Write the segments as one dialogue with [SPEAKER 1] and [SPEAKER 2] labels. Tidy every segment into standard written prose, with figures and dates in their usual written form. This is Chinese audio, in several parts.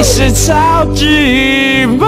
[SPEAKER 1] 你是超级棒。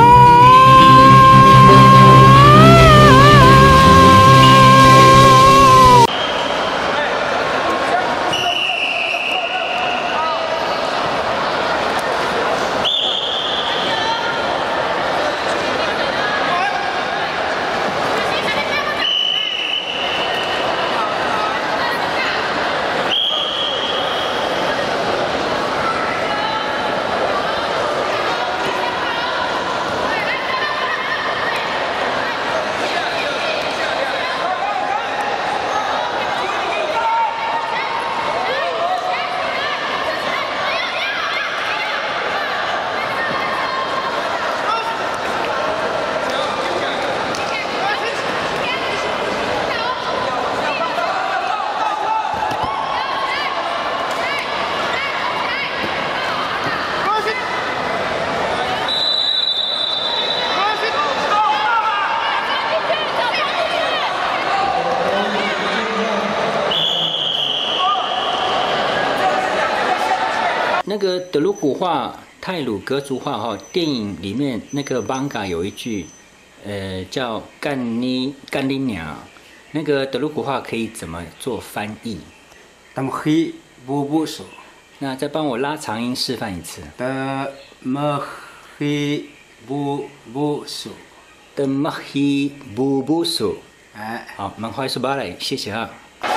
[SPEAKER 2] 那个德鲁古话、泰鲁格族话哈，电影里面那个 Vanga 有一句，叫干你娘，那个德鲁古话可以怎么做翻译？
[SPEAKER 3] 他们黑不不手，
[SPEAKER 2] 那再帮我拉长音示范一次。
[SPEAKER 3] 他们黑不不手，
[SPEAKER 2] 的么黑布布手。
[SPEAKER 3] 哎，
[SPEAKER 2] 好，蛮快速巴来，谢谢啊。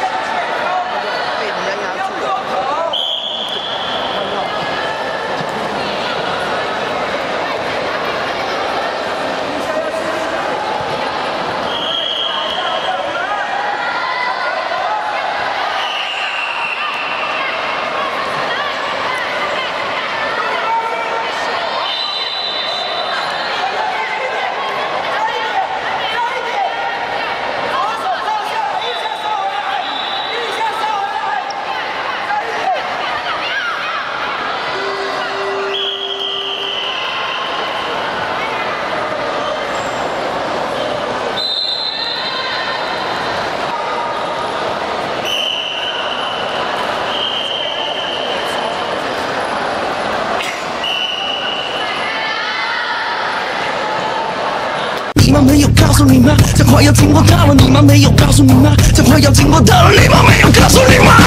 [SPEAKER 1] 你们没有告诉你吗？这快要经过到了，你们没有告诉你吗？这快要经过到了，你们没有告诉你吗？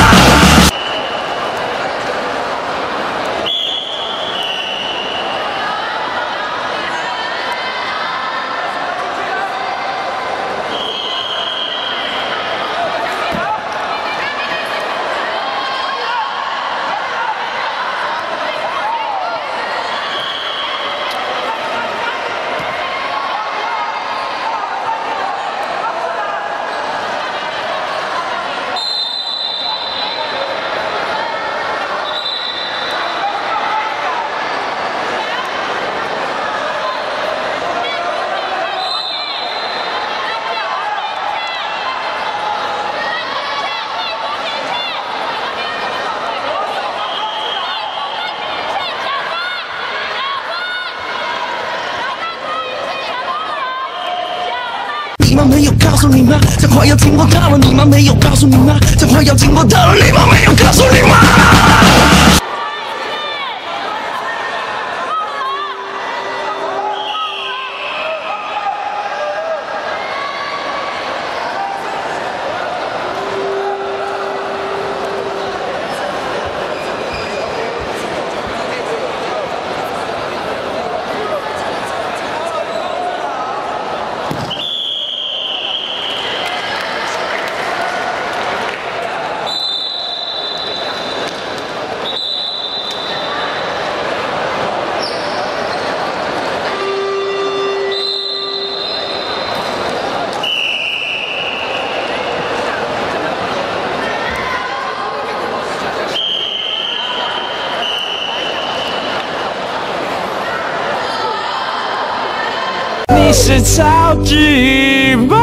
[SPEAKER 1] 你们没有告诉你吗？这快要经过到了，你们没有告诉你吗？这快要经过到了，你们没有告诉你吗？你是超级棒。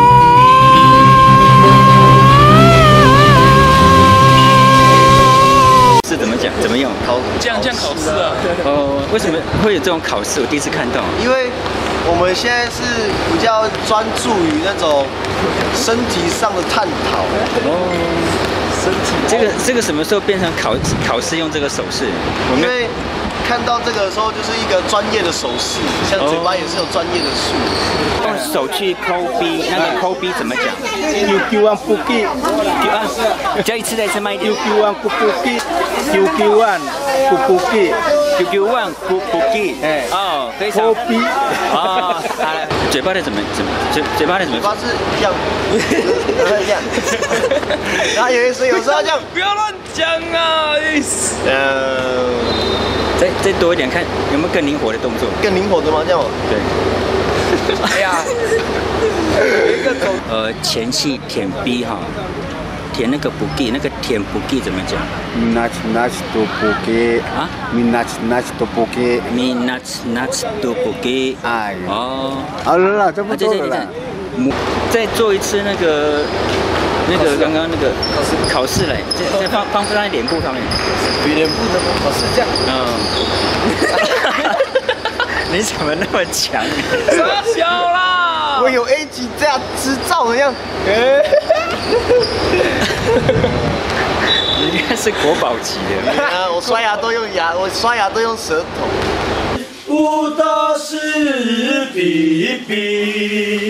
[SPEAKER 2] 是怎么讲？怎么用？
[SPEAKER 4] 这样考试啊？
[SPEAKER 2] 哦，为什么会有这种考试？我第一次看到。
[SPEAKER 5] 因为我们现在是比较专注于那种身体上的探讨。
[SPEAKER 2] 哦，身体。这个什么时候变成考试用这个手势？
[SPEAKER 5] 因为看到这个的时候，就是一个专业的手势，像嘴巴也是有专业的术语。
[SPEAKER 2] 用手去抠鼻，那个抠鼻怎么讲
[SPEAKER 4] ？QQ1 Puki，
[SPEAKER 2] 再一次慢一点。
[SPEAKER 4] QQ1 Puki，QQ1
[SPEAKER 2] Puki，QQ1 Puki， 哎，哦，非常。抠鼻。哦，嘴巴的怎么？嘴巴的怎么？
[SPEAKER 5] 嘴巴是这样，这样。然后有时候这样。
[SPEAKER 2] 不要乱讲啊！再多一点，看有没有更灵活的动作。
[SPEAKER 5] 更灵活的吗？这样。
[SPEAKER 2] 对。哎呀，前戏舔逼哈，舔那个不给，那个舔不给怎么讲
[SPEAKER 4] ？Minach to Puki 啊 ，Minach to
[SPEAKER 2] Puki，Minach to Puki。
[SPEAKER 4] 哎。
[SPEAKER 2] 哦。
[SPEAKER 4] 好了，这不多了。
[SPEAKER 2] 再做一次那个刚刚那个考试嘞，再放在脸部上面。
[SPEAKER 5] 比脸部的考试这样。
[SPEAKER 2] 你怎么那么强？傻小啦！
[SPEAKER 5] 我有 A 级这样执照的样。
[SPEAKER 2] 你应该是国宝级的。
[SPEAKER 5] 我刷牙都用舌头。
[SPEAKER 1] 不打是比比。